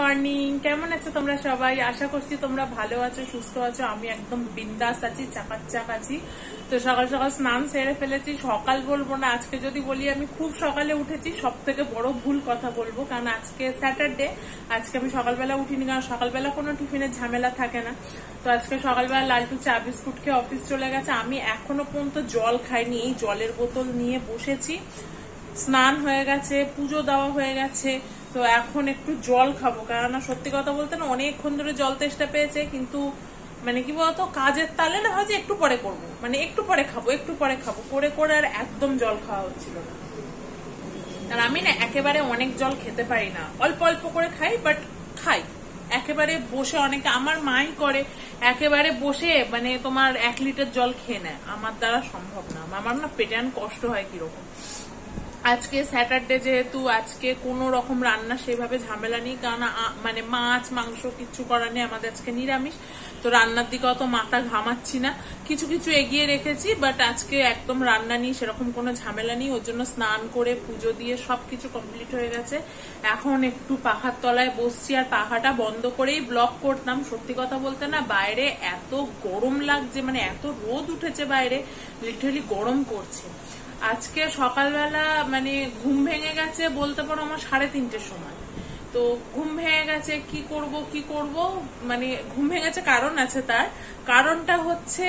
Morning, কেমন আছো তোমরা সবাই? আশা করছি তোমরা ভালো আছো, সুস্থ আছো। আমি একদম বিন্দাস আছি, চাকাচাক আছি। তো সকাল সকাল স্নান সেরে ফেলেছি। সকাল বলবো না, আজকে যদি বলি আমি খুব সকালে উঠেছি সব থেকে বড় ভুল কথা বলবো, কারণ আজকে স্যাটারডে। আজকে আমি সকালবেলা উঠিনি, কারণ সকালবেলা কোনো টিফিনের ঝামেলা থাকে না। তো আজকে সকালবেলা লালটু চা বিস্কুট খেয়ে অফিস চলে গেছে। আমি এখনো পর্যন্ত জল খাইনি, এই জলের বোতল নিয়ে বসেছি। স্নান হয়ে গেছে, পুজো দেওয়া হয়ে গেছে, তো এখন একটু জল খাবো। কেননা সত্যি কথা বলতে না, অনেকক্ষণ ধরে জল তেষ্টা পেয়েছে, কিন্তু মানে কি বলতো, কাজের তালে না হয় যে একটু পরে করবো, মানে একটু পরে খাবো করে করে আর একদম জল খাওয়া হচ্ছিল না। আর আমি না একেবারে অনেক জল খেতে পারি না, অল্প অল্প করে খাই, বাট খাই একেবারে বসে। অনেকে আমার মাই করে একেবারে বসে, মানে তোমার 1 লিটার জল খেয়ে নেয়। আমার দ্বারা সম্ভব না, আমার না পেটে কষ্ট হয় কিরকম। আজকে স্যাটারডে যেহেতু, আজকে কোনো রকম রান্না সেভাবে ঝামেলা নেই, কারণ মানে মাছ মাংস কিছু করার নেই, আমাদের আজকে নিরামিষ। তো রান্নার দিকে অত মাথা ঘামাচ্ছি না, কিছু কিছু এগিয়ে রেখেছি, বাট আজকে একদম রান্না নেই, সেরকম কোনো ঝামেলা নেই। ওর জন্য স্নান করে পুজো দিয়ে সবকিছু কমপ্লিট হয়ে গেছে। এখন একটু পাখার তলায় বসছি, আর পাখাটা বন্ধ করেই ব্লগ করতাম। সত্যি কথা বলতে না, বাইরে এত গরম লাগছে, মানে এত রোদ উঠেছে বাইরে, লিটারালি গরম করছে। আজকে সকালবেলা মানে ঘুম ভেঙে গেছে বলতে পারো আমার 3:30টার সময়। তো ঘুম ভেঙে গেছে, কি করব মানে ঘুম ভেঙেছে, কারণ আছে। তার কারণটা হচ্ছে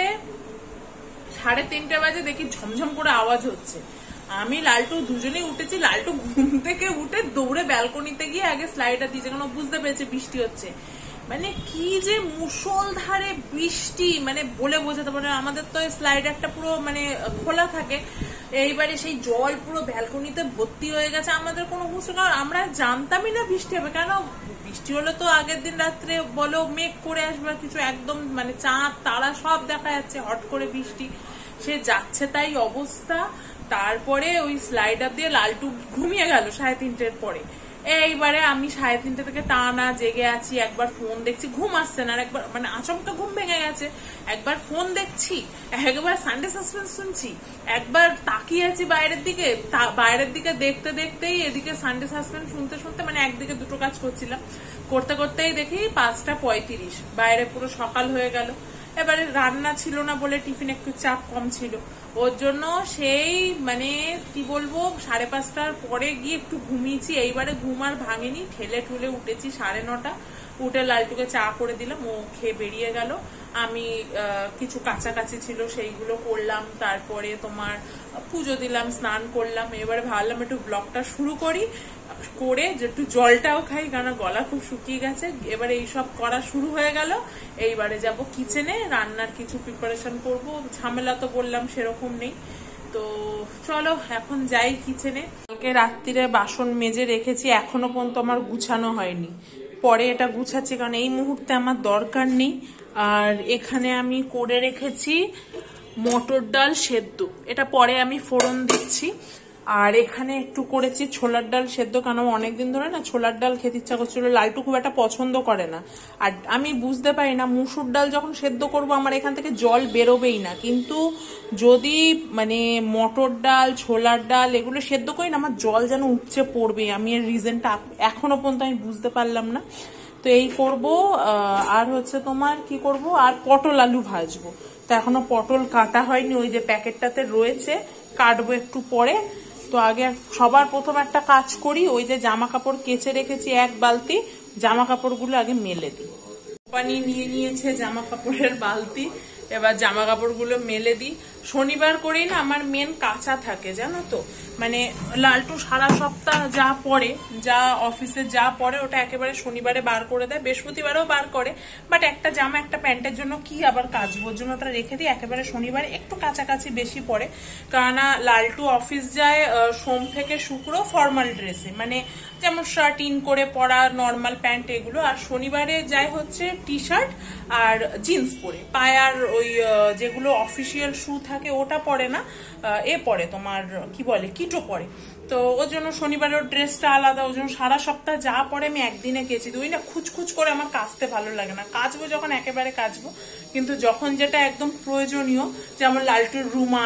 3:30 বাজে দেখি ঝমঝম করে আওয়াজ হচ্ছে। আমি লালটু দুজনেই উঠেছি। লালটু ঘুম থেকে উঠে দৌড়ে ব্যালকনিতে গিয়ে আগে স্লাইডার দিয়েছে, কারণ বুঝতে পেরেছে বৃষ্টি হচ্ছে। মানে কি যে মুষলধারে বৃষ্টি, মানে বলে বোঝাতে পারে। আমাদের তো স্লাইডারটা পুরো মানে খোলা থাকে, এইবারে সেই জল পুরো ব্যালকনিতে ভর্তি হয়ে গেছে। আমাদের কোনো বুঝতে, কারণ আমরা জানতামই না বৃষ্টি হবে। কেন বৃষ্টি হলে তো আগের দিন রাত্রে বলো মেঘ করে আসবে কিছু, একদম মানে চাঁদ তারা সব দেখা যাচ্ছে, হট করে বৃষ্টি সে যাচ্ছে তাই অবস্থা। তারপরে ওই স্লাইডার দিয়ে লালটু ঘুমিয়ে গেল 3:30টার পরে। এইবারে আমি 3:30 থেকে টানা জেগে আছি, একবার ফোন দেখছি, ঘুম আসছে না, আর একবার মানে আচমকা ঘুম ভেঙে গেছে। একবার ফোন দেখছি, একবার সানডে সাসপেন্স শুনছি, একবার তাকিয়ে আছি বাইরের দিকে দেখতে দেখতেই এদিকে সানডে সাসপেন্স শুনতে শুনতে, মানে একদিকে দুটো কাজ করছিলাম, করতে করতেই দেখি 5:35, বাইরে পুরো সকাল হয়ে গেল। এবারে রান্না ছিল না বলে টিফিন একটু চাপ কম ছিল, ওর জন্য সেই মানে কি বলবো 5:30টার পরে গিয়ে একটু ঘুমিয়েছি। এইবারে ঘুম আর ভাঙেনি, ঠেলে ঠুলে উঠেছি 9:30। উঠে লালটুকে চা করে দিলাম, ও খেয়ে বেরিয়ে গেল। আমি কিছু কাছাকাছি ছিল সেইগুলো করলাম, তারপরে তোমার পুজো দিলাম, স্নান করলাম। এবারে ভাবলাম একটু ব্লগটা শুরু করি, করে যে একটু জলটাও খাই, কারণ গলা খুব শুকিয়ে গেছে। এবারে এইসব করা শুরু হয়ে গেল। এইবারে যাব কিচেনে, রান্নার কিছু প্রিপারেশন করব। ঝামেলা তো বললাম সেরকম নেই, তো চলো এখন যাই কিচেনে। কালকে রাত্রিরে বাসন মেজে রেখেছি, এখনো পর্যন্ত আমার গুছানো হয়নি, পরে এটা গুছাচ্ছি, কারণ এই মুহূর্তে আমার দরকার নেই। আর এখানে আমি করে রেখেছি মটর ডাল সেদ্ধ, এটা পরে আমি ফোড়ন দিচ্ছি। আর এখানে একটু করেছি ছোলার ডাল সেদ্ধ, কারণ অনেকদিন ধরে না ছোলার ডাল খেতে ইচ্ছা করছিল। লালটু খুব একটা পছন্দ করে না, আর আমি বুঝতে পারি না মুসুর ডাল যখন সেদ্ধ করব আমার এখান থেকে জল বেরোবেই না, কিন্তু যদি মানে মটর ডাল ছোলার ডাল এগুলো সেদ্ধ করি না, আমার জল যেন উপচে পড়বে। আমি এর রিজনটা এখনো পর্যন্ত আমি বুঝতে পারলাম না। তো এই করব। আর হচ্ছে তোমার কি করব, আর পটল আলু ভাজবো। তো এখনো পটল কাটা হয়নি, ওই যে প্যাকেটটাতে রয়েছে, কাটবো একটু পরে। তো আগে সবার প্রথম একটা কাজ করি, ওই যে জামা কাপড় কেচে রেখেছি 1 বালতি, জামা কাপড়গুলো আগে মেলে দিই। পানি নিয়ে নিয়েছে জামা কাপড়ের বালতি, এবার জামা কাপড়গুলো মেলে দিই। শনিবার করেই না আমার মেন কাঁচা থাকে, জানো তো। মানে লালটু সারা সপ্তাহ যা পরে, যা অফিসে যা পরে, ওটা একেবারে শনিবারে বার করে দেয়, বৃহস্পতিবারেও বার করে। বাট একটা জামা একটা প্যান্টের জন্য কি আবার কাচবো, ওর জন্য ওটা রেখে দিই। একেবারে শনিবারে একটু কাছাকাছি বেশি পরে, কেননা লালটু অফিস যায় সোম থেকে শুক্র ফর্মাল ড্রেসে, মানে যেমন শার্ট ইন করে পরা, নর্মাল প্যান্ট এগুলো। আর শনিবারে যায় হচ্ছে টি শার্ট আর জিন্স পরে, পায়ার ওই যেগুলো অফিসিয়াল শু থাকে ওটা পরে না, এ পরে তোমার কি বলে কিটো পরে। তো ওর জন্য শনিবারের ড্রেসটা আলাদা, ওর জন্য সারা সপ্তাহ যা পরে আমি একদিনে কেচি। ওই না খুচখুচ করে আমার কাচতে ভালো লাগে না, কাচবো যখন একেবারে কাচবো, কিন্তু যখন যেটা একদম প্রয়োজনীয়, যেমন লালটুর রুমাল,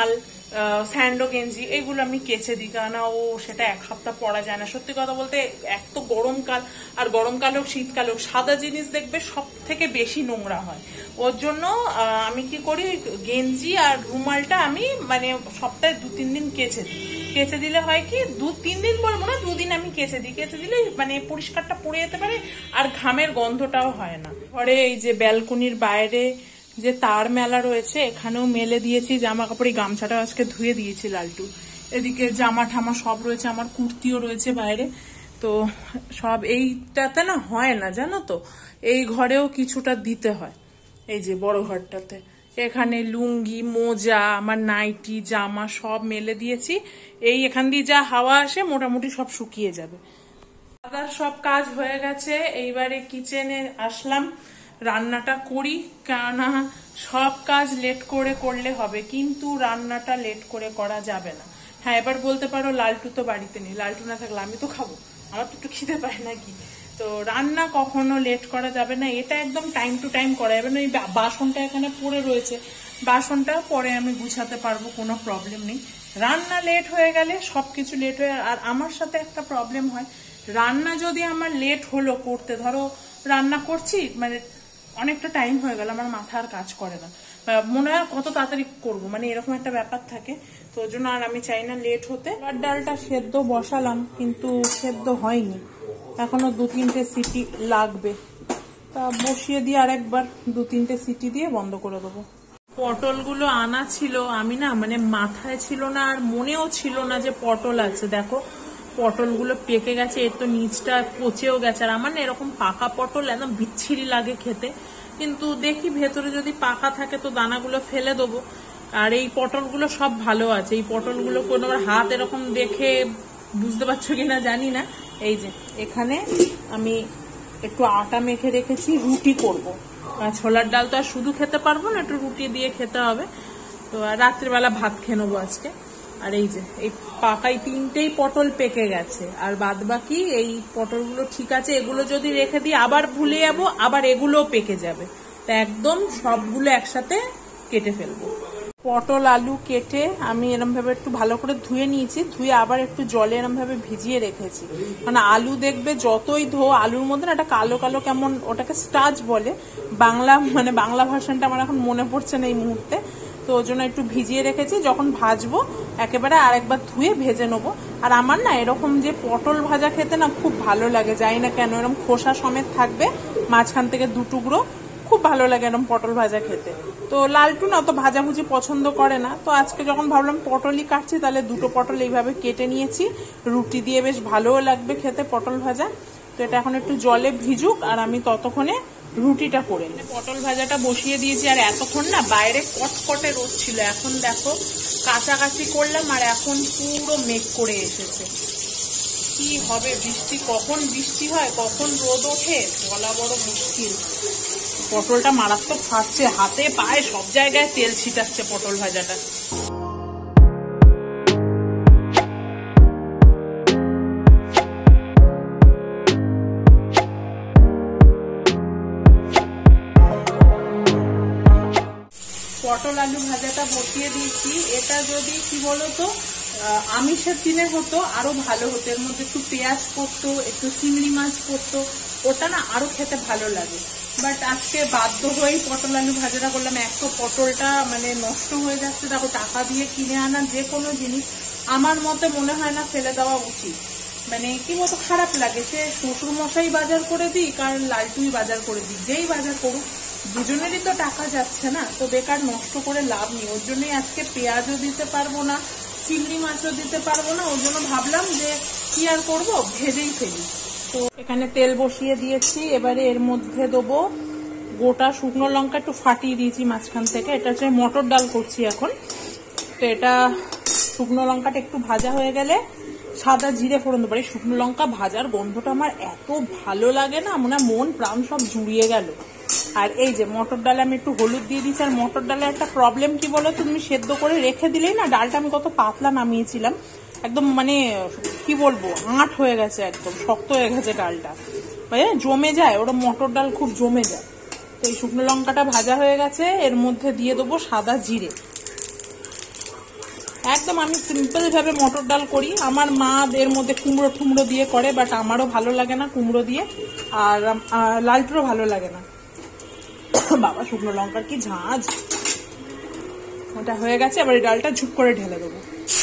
স্যান্ডো গেঞ্জি এইগুলো আমি কেচে দিই, কেননা ও সেটা এক সপ্তাহ পরা যায় না। সত্যি কথা বলতে এক তো গরমকাল, আর গরমকাল হোক শীতকাল হোক, সাদা জিনিস দেখবে সব থেকে বেশি নোংরা হয়। ওর জন্য আমি কি করি, গেঞ্জি আর রুমালটা আমি মানে সপ্তাহে 2-3 দিন কেচে দিই। কেচে দিলে হয় কি, 2-3 দিন বলবো না, 2 দিন আমি কেচে দিই। কেচে দিলে মানে পরিষ্কারটা পড়ে যেতে পারে, আর ঘামের গন্ধটাও হয় না। পরে এই যে ব্যালকনির বাইরে যে তার মেলা রয়েছে, এখানেও মেলে দিয়েছি জামা কাপড়। এই গামছাটা আজকে ধুয়ে দিয়েছি লালটু। এদিকে জামা ঠামা সব রয়েছে, আমার কুর্তিও রয়েছে বাইরে। তো সব এইটাতে না হয় না, জানো তো, এই ঘরেও কিছুটা দিতে হয়। এই যে বড় ঘরটাতে এখানে লুঙ্গি, মোজা, আমার নাইটি, জামা সব মেলে দিয়েছি। এই এখান দিয়ে যা হাওয়া আসে মোটামুটি সব শুকিয়ে যাবে। দাদার সব কাজ হয়ে গেছে, এইবারে কিচেনে আসলাম, রান্নাটা করি। কেননা সব কাজ লেট করে করলে হবে, কিন্তু রান্নাটা লেট করে করা যাবে না। হ্যাঁ, এবার বলতে পারো লালটু তো বাড়িতে নেই, লালটু না থাকলে আমি তো খাবো, আমার তো একটু খিদে পায় নাকি। তো রান্না কখনো লেট করা যাবে না, এটা একদম টাইম টু টাইম করা যাবে না। এই বাসনটা এখানে পড়ে রয়েছে, বাসনটা পরে আমি গুছাতে পারবো, কোনো প্রবলেম নেই। রান্না লেট হয়ে গেলে সবকিছু লেট হয়ে। আর আমার সাথে একটা প্রবলেম হয়, রান্না যদি আমার লেট হলো করতে, ধরো রান্না করছি মানে অনেকটা টাইম হয়ে গেল, আমার মাথা আর কাজ করে না, মনে হয় কত তাড়াতাড়ি করবো, মানে এরকম একটা ব্যাপার থাকে। তো ওই জন্য আর আমি চাই না লেট হতে। আর ডালটা সেদ্ধ বসালাম, কিন্তু সেদ্ধ হয়নি, এখনো 2-3টে সিটি লাগবে। তা বসিয়ে দিয়ে আরেকবার 2-3টে সিটি দিয়ে বন্ধ করে দেবো। পটলগুলো আনা ছিল, আমি না মানে মাথায় ছিল না আর মনেও ছিল না যে পটল আছে। দেখো পটলগুলো পেকে গেছে, এর তো নিচটা পচেও গেছে। আর আমার না এরকম পাকা পটল একদম বিচ্ছিরি লাগে খেতে, কিন্তু দেখি ভেতরে যদি পাকা থাকে তো দানাগুলো ফেলে দেবো। আর এই পটলগুলো সব ভালো আছে, এই পটলগুলো কোনো হাত এরকম দেখে বুঝতে পারছো কিনা জানি না। এই যে এখানে আমি একটু আটা মেখে রেখেছি, রুটি করব। ছোলার ডাল তো আর শুধু খেতে পারবো না, একটু রুটি দিয়ে খেতে হবে। তো আর রাত্রিবেলা ভাত খেয়ে নেবো আজকে। আর এই যে এই পাকাই 3টেই পটল পেকে গেছে, আর বাদ বাকি এই পটলগুলো ঠিক আছে। এগুলো যদি রেখে দিই আবার ভুলে যাবো, আবার এগুলোও পেকে যাবে। তা একদম সবগুলো একসাথে কেটে ফেলবো। পটল আলু কেটে আমি এরম ভাবে একটু ভালো করে ধুয়ে নিয়েছি, ধুয়ে আবার একটু জলে এরম ভাবে ভিজিয়ে রেখেছি। মানে আলু দেখবে যতই ধো, আলুর মধ্যে না একটা কালো কালো কেমন, ওটাকে স্টার্চ বলে বাংলা, মানে বাংলা ভার্সনটা আমার এখন মনে পড়ছে না এই মুহূর্তে। তো ওই জন্য একটু ভিজিয়ে রেখেছি, যখন ভাজবো একেবারে আরেকবার ধুয়ে ভেজে নেবো। আর আমার না এরকম যে পটল ভাজা খেতে না খুব ভালো লাগে, জানি না কেন, এরকম খোসা সমেত থাকবে, মাঝখান থেকে 2 টুকরো, খুব ভালো লাগে এরকম পটল ভাজা খেতে। তো লালটু না অত ভাজাভুজি পছন্দ করে না, তো আজকে যখন ভাবলাম পটলই কাটছি, তাহলে 2টো পটল এইভাবে কেটে নিয়েছি। রুটি দিয়ে বেশ ভালোও লাগবে খেতে পটল ভাজা। তো এটা এখন একটু জলে ভিজুক, আর আমি ততক্ষণে রুটিটা করে নিই। পটল ভাজাটা বসিয়ে দিয়েছি, আর এতক্ষণ না বাইরে কটকটে রোদ ছিল, এখন দেখো কাছাকাছি করলাম, আর এখন পুরো মেঘ করে এসেছে। কি হবে বৃষ্টি, কখন বৃষ্টি হয় কখন রোদ ওঠে বলা বড় মুশকিল। পটলটা মারাত্মক ফাটছে, হাতে পায়ে সব জায়গায় তেল ছিটাচ্ছে পটল ভাজাটা। পটল আলু ভাজাটা বসিয়ে দিয়েছি। এটা যদি কি বলতো আমিষের দিনে হতো আরো ভালো হতো, এর মধ্যে একটু পেঁয়াজ পড়তো, একটু চিংড়ি মাছ পড়তো, ওটা না আরো খেতে ভালো লাগে। বাট আজকে বাধ্য হয়েই পটল আলু ভাজাটা করলাম। এক তো পটলটা মানে নষ্ট হয়ে যাচ্ছে, দেখো টাকা দিয়ে কিনে আনা যে কোনো জিনিস আমার মতে মনে হয় না ফেলে দেওয়া উচিত। মানে কি মতো খারাপ লাগে, সে শ্বশুর মশাই বাজার করে দিই, কারণ লালটুই বাজার করে দিই, যেই বাজার করুক দুজনেরই তো টাকা যাচ্ছে না, তো বেকার নষ্ট করে লাভ নেই। ওর জন্যই আজকে পেঁয়াজও দিতে পারবো না, চিংড়ি মাছও দিতে পারবো না, ওর জন্য ভাবলাম যে কি আর করবো, ভেজেই ফেলি। তো এখানে তেল বসিয়ে দিয়েছি, এবারে এর মধ্যে দেবো গোটা শুকনো লঙ্কা, একটু ফাটিয়ে দিয়েছি মাঝখান থেকে। এটা হচ্ছে মটর ডাল করছি এখন। তো এটা শুকনো লঙ্কাটা একটু ভাজা হয়ে গেলে সাদা জিরে ফোড়ন দেবো। এই শুকনো লঙ্কা ভাজার গন্ধটা আমার এত ভালো লাগে না, মনে হয় মন প্রাণ সব জুড়িয়ে গেল। আর এই যে মটর ডালে আমি একটু হলুদ দিয়ে দিচ্ছি। আর মটর ডালে একটা প্রবলেম কি বলো, তুমি সেদ্ধ করে রেখে দিলেই না, ডালটা আমি কত পাতলা নামিয়েছিলাম, একদম মানে কি বলবো আঁট হয়ে গেছে, একদম শক্ত হয়ে গেছে ডালটা, জমে যায়, ওটা মটর ডাল খুব জমে যায়। তো এই শুকনো লঙ্কাটা ভাজা হয়ে গেছে, এর মধ্যে দিয়ে দেবো সাদা জিরে। একদম আমি সিম্পল ভাবে মটর ডাল করি। আমার মা এর মধ্যে কুমড়ো টুমড়ো দিয়ে করে, বাট আমারও ভালো লাগে না কুমড়ো দিয়ে, আর লালটুরও ভালো লাগে না। বাবা শুকনো লঙ্কার কি ঝাঁঝ। ওটা হয়ে গেছে, এবার ডালটা ঝুপ করে ঢেলে দেবো।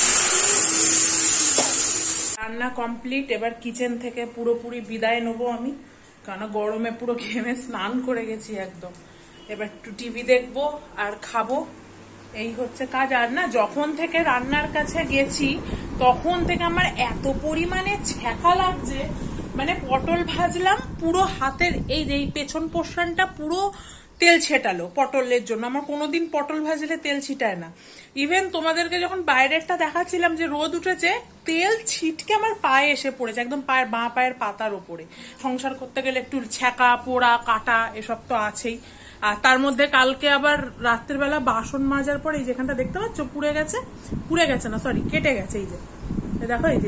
রান্না কমপ্লিট। এবার কিচেন থেকে পুরোপুরি বিদায় নেবো আমি, কারণ গরমে পুরো ঘেমে স্নান করে গেছি একদম। এবার একটু টিভি দেখবো আর খাবো, এই হচ্ছে কাজ। আর না, যখন থেকে রান্নার কাছে গেছি তখন থেকে আমার এত পরিমাণে ছ্যাঁকা লাগছে, মানে পটল ভাজলাম পুরো হাতের এই যে পেছন পোর্শনটা পুরো তেল ছেটালো পটলের জন্য। আমার কোনোদিন পটল ভাজলে তেল ছিটায় না। ইভেন তোমাদেরকে যখন বাইরেরটা দেখাচ্ছিলাম যে রোদ উঠেছে, তেল ছিটকে আমার পায়ে এসে পড়েছে, একদম পায়ের বাঁ পায়ের পাতার ওপরে। সংসার করতে গেলে একটু ছ্যাঁকা পোড়া কাটা এসব তো আছেই। আর তার মধ্যে কালকে আবার রাত্রের বেলা বাসন মাজার পর এই যেখানটা দেখতে পাচ্ছ পুড়ে গেছে না সরি কেটে গেছে। এই যে দেখো, এই যে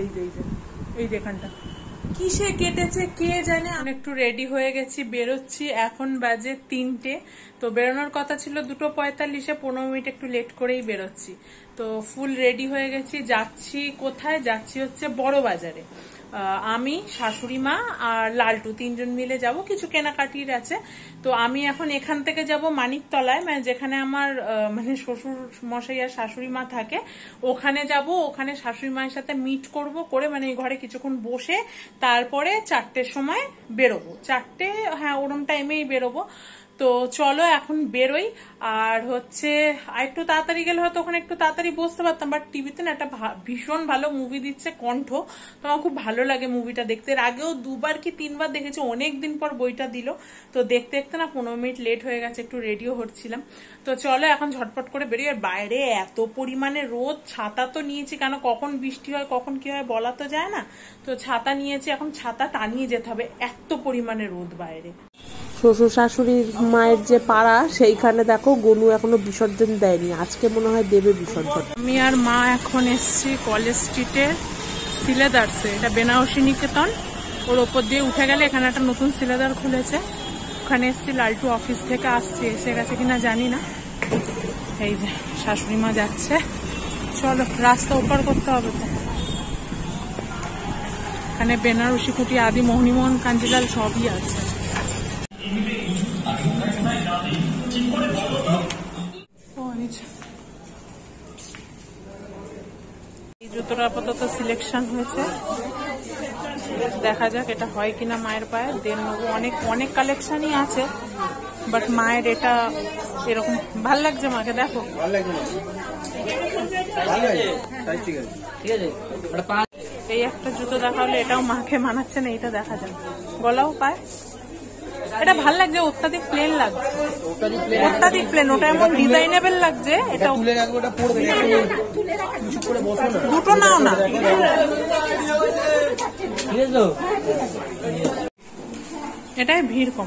এই যেখানটা কিসে কেটেছে কে জানে। আমি একটু রেডি হয়ে গেছি, বেরোচ্ছি। এখন বাজে 3টে। তো বেরোনোর কথা ছিল 2:45, 15 মিনিট একটু লেট করেই বেরোচ্ছি। তো ফুল রেডি হয়ে গেছি। যাচ্ছি কোথায়? যাচ্ছি হচ্ছে বড় বাজারে। আমি, শাশুড়ি মা আর লালটু 3জন মিলে যাব, কিছু কেনাকাটির আছে। তো আমি এখন এখান থেকে যাব মানিকতলায়, মানে যেখানে আমার মানে শ্বশুর মশাই আর শাশুড়ি মা থাকে, ওখানে যাব। ওখানে শাশুড়ি মায়ের সাথে মিট করব, করে মানে ঘরে কিছুক্ষণ বসে তারপরে 4টের সময় বেরোবো। 4টে, হ্যাঁ ওরম টাইমেই বেরোবো। তো চলো এখন বেরোই। আর হচ্ছে একটু তাড়াতাড়ি গেলে হয়তো ওখানে একটু তাড়াতাড়ি বসতে পারতাম, বাট টিভিতে না একটা ভীষণ ভালো মুভি দিচ্ছে কণ্ঠ, তো আমার খুব ভালো লাগে মুভিটা দেখতে। এর আগেও 2বার কি 3বার দেখেছি, অনেকদিন পর বইটা দিল। তো দেখতে দেখতে না 15 মিনিট লেট হয়ে গেছে, একটু রেডিও হচ্ছিলাম। তো চলো এখন ঝটপট করে বেরিয়ে। আর বাইরে এত পরিমাণে রোদ, ছাতা তো নিয়েছি, কেন কখন বৃষ্টি হয় কখন কি হয় বলা তো যায় না। তো ছাতা নিয়েছি, এখন ছাতা টানিয়ে যেতে হবে, এত পরিমাণে রোদ বাইরে। শ্বশুর শাশুড়ির মায়ের যে পাড়া, সেইখানে দেখো গনু এখনো বিসর্জন দেয়নি, আজকে মনে হয় দেবে বিসর্জন। আমি আর মা এখন এসছি কলেজ স্ট্রিটে সিলেদার্সে, এটা বেনারসি নিকেতন, ওর ওপর দিয়ে উঠে গেলে এখানে একটা নতুন সিলেদার খুলেছে, ওখানে এসছি। লালটু অফিস থেকে আসছে, এসে গেছে কিনা জানি না। এই যে শাশুড়ি মা যাচ্ছে, চলো রাস্তা ওপার করতে হবে তো। এখানে বেনারসি কুটি, আদি মোহনীমোহন, কাঞ্জিলাল সবই আছে। এই জুতোটা আপাতত সিলেকশন হয়েছে, দেখা যাক এটা হয় কিনা মায়ের পায়ে, দেন নেবো। অনেক কালেকশনই আছে, বাট মায়ের এটা এরকম ভাল লাগছে মাকে। দেখো এই একটা জুতো দেখা হলে, এটাও মাকে মানাচ্ছে না, এটা দেখা যাক। গলাও পায়, এটা ভাল লাগছে, অত্যাধিক প্লেন লাগছে, অত্যাধিক প্লেন। ওটা এমন ডিজাইনেবল লাগছে, এটা দুটো নাও না। এটাই ভিড় কম,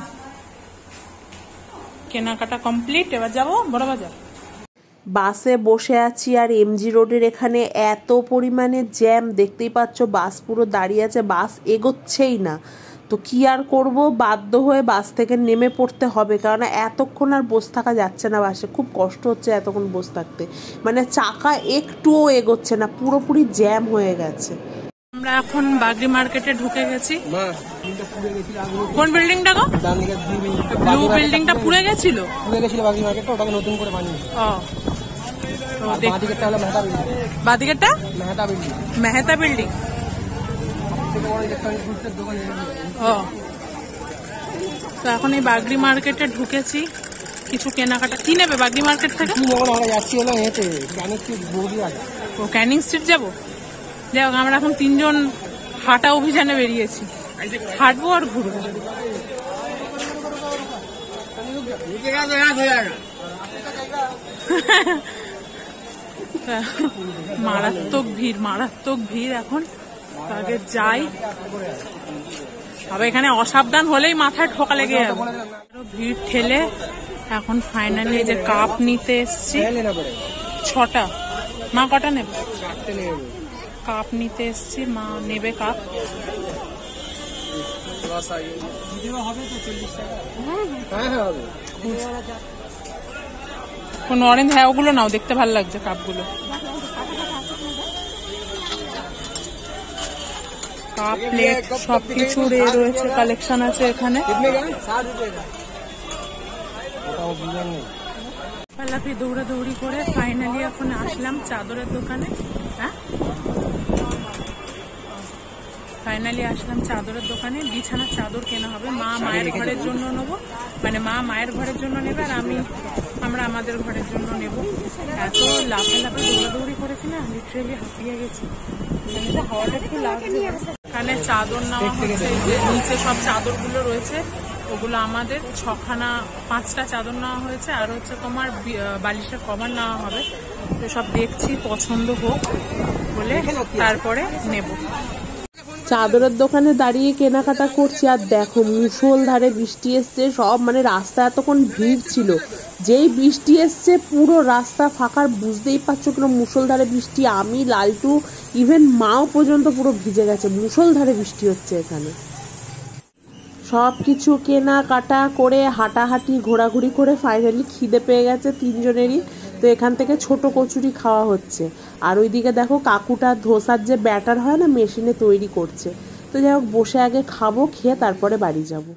কেনাকাটা কমপ্লিট। এবার যাবো বড় বাজার। বাসে বসে আছি, আর এমজি রোডের এখানে এত পরিমাণে জ্যাম, দেখতেই পাচ্ছ বাস পুরো দাঁড়িয়ে আছে, বাস এগোচ্ছেই না। তো কি আর করব, বাধ্য হয়ে বাস থেকে নেমে পড়তে হবে, কারণ এতক্ষণ আর বসে থাকা যাচ্ছে না বাসে, খুব কষ্ট হচ্ছে এতক্ষণ বসে থাকতে, মানে চাকা একটুও এগোচ্ছে না, পুরোপুরি জ্যাম হয়ে গেছে। আমরা এখন বাগরি মার্কেটে ঢুকে গেছি। কোন বিল্ডিংটা গো? ব্লু বিল্ডিংটা পুড়ে গেছিল, বাগরি মার্কেটটা, ওটাকে নতুন করে বানিয়েছে। বাদিকেরটা মেহতা বিল্ডিং। তো এখন এই বাগরি মার্কেটে ঢুকেছি, কিছু কেনাকাটা। কি নেবে বাগরি মার্কেট থেকে? ও ক্যানিং স্ট্রিট যাবো। যাই হোক, আমরা এখন 3জন হাঁটা অভিযানে বেরিয়েছি, হাঁটবো আর ঘুরবো। মারাত্মক ভিড় এখন। আগে যাই, তবে এখানে অসাবধান হলেই মাথায় ঠোকা লেগে যাবে। ভিড় ঠেলে এখন ফাইনালি যে কাপ নিতে এসছি, 6টা। মা কটা নেবে? কাপ নিতে এসছি, মা নেবে কাপ। কোন অরেঞ্জ? হ্যাঁ ওগুলো নাও, দেখতে ভালো লাগছে কাপগুলো। কাপ প্লেট সবকিছুর রয়েছে, কালেকশন আছে এখানে। পালাপি দৌড়াদৌড়ি করে ফাইনালি এখন আসলাম চাদরের দোকানে। হ্যাঁ, ফাইনালি আসলাম চাদরের দোকানে। বিছানার চাদর কেনা হবে, মা মায়ের ঘরের জন্য নেবো, মানে মা মায়ের ঘরের জন্য নেবে আর আমরা আমাদের ঘরের জন্য নেব। এত লাফালাফি দৌড়াদৌড়ি করেছি না, লিটারেলি হাঁপিয়ে গেছি। হাওয়াটা একটু লাগছে। এখানে চাদর নেওয়া হচ্ছে, নিচে সব চাদরগুলো রয়েছে ওগুলো আমাদের। 5টা চাদর নেওয়া হয়েছে, আর হচ্ছে তোমার বালিশের কভার নেওয়া হবে। তো সব দেখছি, পছন্দ হোক বলে তারপরে নেব। চাদরের দোকানে দাঁড়িয়ে কেনাকাটা করছি, আর দেখো মুষলধারে বৃষ্টি এসছে। সব মানে রাস্তা এতক্ষণ ভিড় ছিল, যেই বৃষ্টি এসছে পুরো রাস্তা ফাঁকার, বুঝতেই পারছো কিনা মুষলধারে বৃষ্টি। আমি, লালটু, ইভেন মাও পর্যন্ত পুরো ভিজে গেছে। মুষলধারে বৃষ্টি হচ্ছে এখানে। সব কিছু কেনাকাটা করে হাঁটাহাঁটি ঘোরাঘুরি করে ফাইনালি খিদে পেয়ে গেছে তিনজনেরই। তো এখান থেকে ছোট কচুরি খাওয়া হচ্ছে, আর ওইদিকে দেখো কাকুটা ধোসার যে ব্যাটার হয় না মেশিনে তৈরি করছে। তো যাই হোক, বসে আগে খাবো, খেয়ে তারপরে বাড়ি যাব।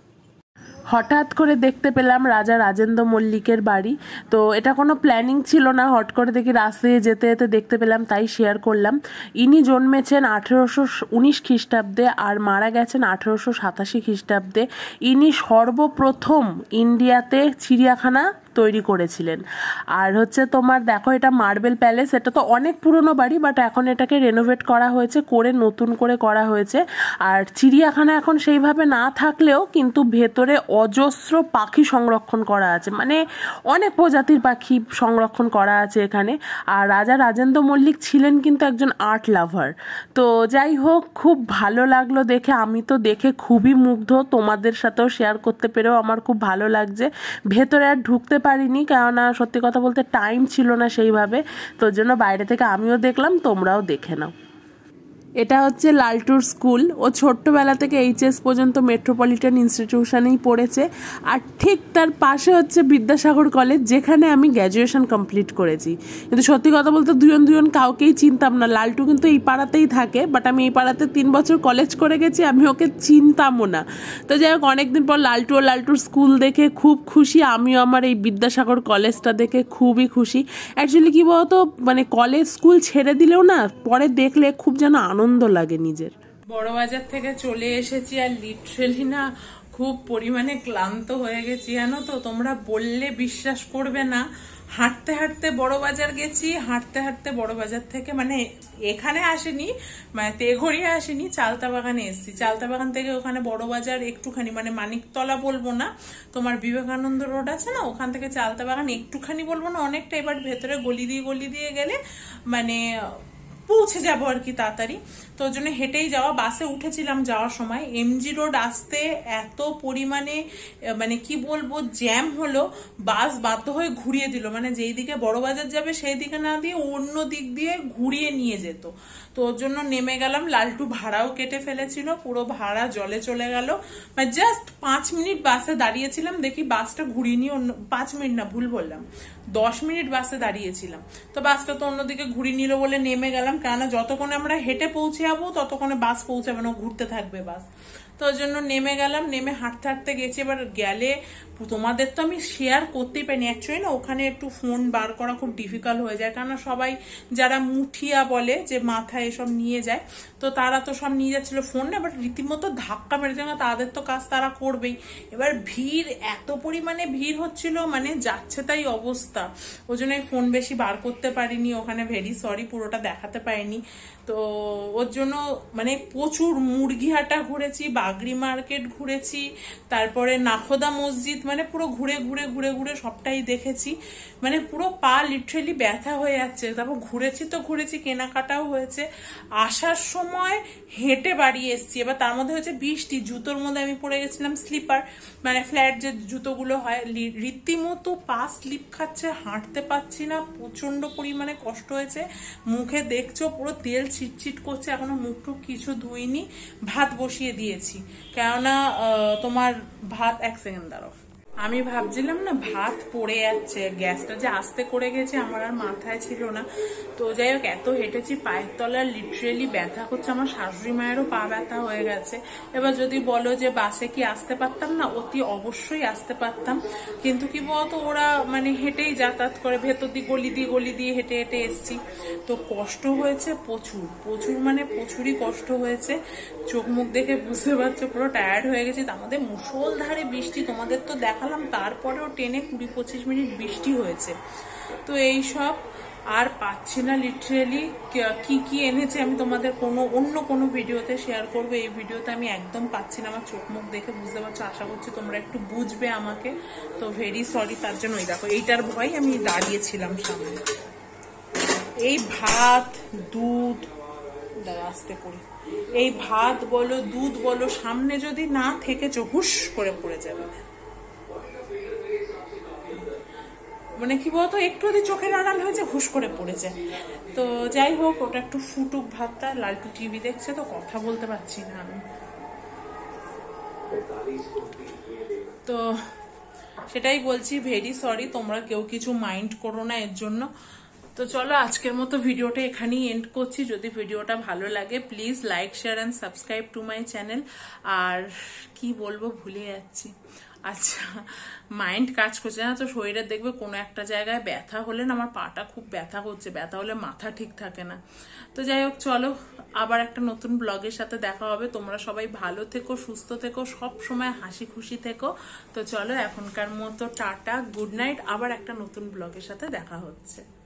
হঠাৎ করে দেখতে পেলাম রাজা রাজেন্দ্র মল্লিকের বাড়ি। তো এটা কোনো প্ল্যানিং ছিল না, হট করে দেখি রাস্তায় যেতে যেতে দেখতে পেলাম, তাই শেয়ার করলাম। ইনি জন্মেছেন 1819 খ্রিস্টাব্দে আর মারা গেছেন 1887 খ্রিস্টাব্দে। ইনি সর্বপ্রথম ইন্ডিয়াতে চিড়িয়াখানা তৈরি করেছিলেন। আর হচ্ছে তোমার দেখো, এটা মার্বেল প্যালেস। এটা তো অনেক পুরনো বাড়ি, বাট এখন এটাকে রেনোভেট করা হয়েছে, করে নতুন করে করা হয়েছে। আর চিড়িয়াখানা এখন সেইভাবে না থাকলেও কিন্তু ভেতরে অজস্র পাখি সংরক্ষণ করা আছে, মানে অনেক প্রজাতির পাখি সংরক্ষণ করা আছে এখানে। আর রাজা রাজেন্দ্র মল্লিক ছিলেন কিন্তু একজন আর্ট লাভার। তো যাই হোক, খুব ভালো লাগলো দেখে। আমি তো দেখে খুবই মুগ্ধ, তোমাদের সাথেও শেয়ার করতে পেরেও আমার খুব ভালো লাগছে। ভেতরে আর ঢুকতে পারিনি, কেননা সত্যি কথা বলতে টাইম ছিল না সেইভাবে। তোর জন্য বাইরে থেকে আমিও দেখলাম, তোমরাও দেখে নাও। এটা হচ্ছে লালটুর স্কুল। ও ছোট্টবেলা থেকে এইচএস পর্যন্ত মেট্রোপলিটন ইনস্টিটিউশনেই পড়েছে। আর ঠিক তার পাশে হচ্ছে বিদ্যাসাগর কলেজ, যেখানে আমি গ্র্যাজুয়েশন কমপ্লিট করেছি। কিন্তু সত্যি কথা বলতে দুজন কাউকেই চিনতাম না। লালটু কিন্তু এই পাড়াতেই থাকে, বাট আমি এই পাড়াতে 3 বছর কলেজ করে গেছি, আমি ওকে চিনতামও না। তো যাই হোক, অনেকদিন পর লালটু ও লালটুর স্কুল দেখে খুব খুশি। আমিও আমার এই বিদ্যাসাগর কলেজটা দেখে খুবই খুশি। অ্যাকচুয়ালি কি বলতো, মানে কলেজ স্কুল ছেড়ে দিলেও না পরে দেখলে খুব যেন আনন্দ লাগে নিজের। বড়বাজার থেকে চলে এসেছি, আর লিটারেলি না খুব পরিমাণে ক্লান্ত হয়ে গেছি জানো তো। তোমরা বললে বিশ্বাস করবে না, হাঁটতে হাঁটতে বড়বাজার গেছি, হাঁটতে হাঁটতে বড়বাজার থেকে, মানে এখানে আসেনি, মানে তেঘরিয়া আসেনি, চালতা বাগানে এসেছি। চালতা বাগান থেকে ওখানে বড়বাজার একটুখানি, মানে মানিকতলা বলবো না, তোমার বিবেকানন্দ রোড আছে না, ওখান থেকে চালতা বাগান একটুখানি বলবো না, অনেকটা। এবার ভেতরে গলি দিয়ে গেলে মানে পৌঁছে যাবো আর কি তাড়াতাড়ি। তো ওই জন্য হেঁটেই যাওয়া। বাসে উঠেছিলাম যাওয়ার সময়, এমজি রোড আসতে এত পরিমাণে মানে কি বলবো জ্যাম হলো, বাস বাধ্য হয়ে ঘুরিয়ে দিল। মানে যেই দিকে বড়বাজার যাবে সেই দিকে না দিয়ে অন্য দিক দিয়ে ঘুরিয়ে নিয়ে যেত। তো ওর জন্য নেমে গেলাম। লালটু ভাড়াও কেটে ফেলেছিল, পুরো ভাড়া জলে চলে গেল। মানে জাস্ট 5 মিনিট বাসে দাঁড়িয়েছিলাম, দেখি বাসটা ঘুরিয়ে নিয়ে অন্য 5 মিনিট না, ভুল বললাম, 10 মিনিট বাসে দাঁড়িয়েছিলাম। তো বাসটা তো অন্যদিকে ঘুরিয়ে নিল বলে নেমে গেলাম, কেননা যতক্ষণে আমরা হেঁটে পৌঁছে যাবো ততক্ষণে বাস পৌঁছাবে না, ঘুরতে থাকবে বাস। তো ওই জন্য নেমে গেলাম। নেমে হাঁটতে হাঁটতে গেছি। এবার গেলে তোমাদের তো আমি শেয়ার করতেই পারিনি। অ্যাকচুয়ালি না ওখানে একটু ফোন বার করা খুব ডিফিকাল্ট হয়ে যায়, কারণ সবাই যারা মুঠিয়া বলে যে মাথায় এসব নিয়ে যায়, তো তারা তো সব নিয়ে যাচ্ছিল ফোন না, বাট রীতিমতো ধাক্কা মেরেছে না, তাদের তো কাজ তারা করবেই। এবার ভিড়, এত পরিমাণে ভিড় হচ্ছিল, মানে যাচ্ছে তাই অবস্থা। ওই জন্য ফোন বেশি বার করতে পারিনি ওখানে, ভেরি সরি, পুরোটা দেখাতে পারিনি। তো ওর জন্য মানে প্রচুর মুরগিহাটা ঘুরেছি, বাগরি মার্কেট ঘুরেছি, তারপরে নাখোদা মসজিদ, মানে পুরো ঘুরে ঘুরে ঘুরে ঘুরে সবটাই দেখেছি। মানে পুরো পা লিটারেলি ব্যথা হয়ে যাচ্ছে। তারপর ঘুরেছি তো ঘুরেছি, কেনাকাটাও হয়েছে। আসার সময় হেঁটে বাড়ি এসছি। এবার তার মধ্যে হচ্ছে বৃষ্টি, জুতোর মধ্যে আমি পরে গেছিলাম স্লিপার, মানে ফ্ল্যাট যে জুতোগুলো হয়, রীতিমতো পা স্লিপ খাচ্ছে, হাঁটতে পারছি না, প্রচন্ড পরিমাণে কষ্ট হয়েছে। মুখে দেখছো পুরো তেল ছিটছিট করছে, এখনো মুখ টুক কিছু ধুইনি। ভাত বসিয়ে দিয়েছি, কেননা তোমার ভাত, 1 সেকেন্ড দাঁড়াও, আমি ভাবছিলাম না ভাত পড়ে যাচ্ছে, গ্যাসটা যে আস্তে করে গেছে আমার আর মাথায় ছিল না। তো যাই হোক, এত হেঁটেছি, পায়ের তলার লিটারেলি ব্যথা করছে, আমার শাশুড়ি মায়েরও পা ব্যথা হয়ে গেছে। এবার যদি বলো যে বাসে কি আসতে পারতাম না, অতি অবশ্যই আসতে পারতাম, কিন্তু কি বলতো ওরা মানে হেঁটেই যাতায়াত করে, ভেতর দিয়ে গলি দিয়ে হেঁটে হেঁটে এসছি। তো কষ্ট হয়েছে প্রচুর প্রচুর, মানে প্রচুরই কষ্ট হয়েছে। চোখ মুখ দেখে বুঝতে পারছো পুরো টায়ার্ড হয়ে গেছি। আমাদের মুষলধারে বৃষ্টি, তোমাদের তো দেখালাম, তারপরেও টেনে 20-25 মিনিট বৃষ্টি হয়েছে। তো এই সব আর পাচ্ছি না লিটারেলি। কি কি এনেছে আমি তোমাদের অন্য কোনো ভিডিওতে শেয়ার করবো, এই ভিডিওতে আমি একদম পাচ্ছি না। আমার চোখ মুখ দেখে বুঝতে পারছো, আশা করছি তোমরা একটু বুঝবে আমাকে। তো ভেরি সরি তার জন্য। এই দেখো, এইটার ভয় আমি দাঁড়িয়েছিলাম সামনে। এই ভাত দুধ, আসতে করি, এই ভাত বলো দুধ বলো সামনে যদি না থেকেছো হুশ করে পড়ে যাবে। মানে কি বলতো, একটু যদি চোখের আড়াল হয়েছে হুশ করে পড়েছে। তো যাই হোক, ওটা একটু ফুটুক ভাতটা। লালটু টিভি দেখছে তো কথা বলতে পারছি না আমি। তো সেটাই বলছি, ভেরি সরি, তোমরা কেউ কিছু মাইন্ড করো না এর জন্য। তো চলো আজকের মতো ভিডিওটা এখানেই এন্ড করছি। যদি ভিডিওটা ভালো লাগে please like share and subscribe to my channel. আর কি বলবো ভুলে যাচ্ছি। আচ্ছা, মাইন্ড কাজ করছে না তো, শরীরে দেখবে কোনো একটা জায়গায় ব্যথা হলে না, আমার পাটা খুব ব্যথা করছে, ব্যথা হলে মাথা ঠিক থাকে না। তো যাই হোক, চলো আবার একটা নতুন ব্লগের সাথে দেখা হবে। তোমরা সবাই ভালো থেকো, সুস্থ থেকো, সব সময় হাসি খুশি থেকো। তো চলো এখনকার মতো টাটা, গুড নাইট। আবার একটা নতুন ব্লগের সাথে দেখা হচ্ছে।